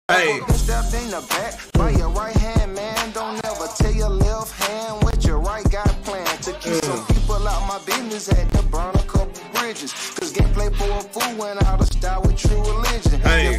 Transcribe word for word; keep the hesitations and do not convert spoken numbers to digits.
Hey. Stepped in the back by your right hand, man. Don't ever tell your left hand what your right got planned. To keep some people out my business, had to burn a couple bridges. Cause gameplay for a fool went out of style with true religion. Hey.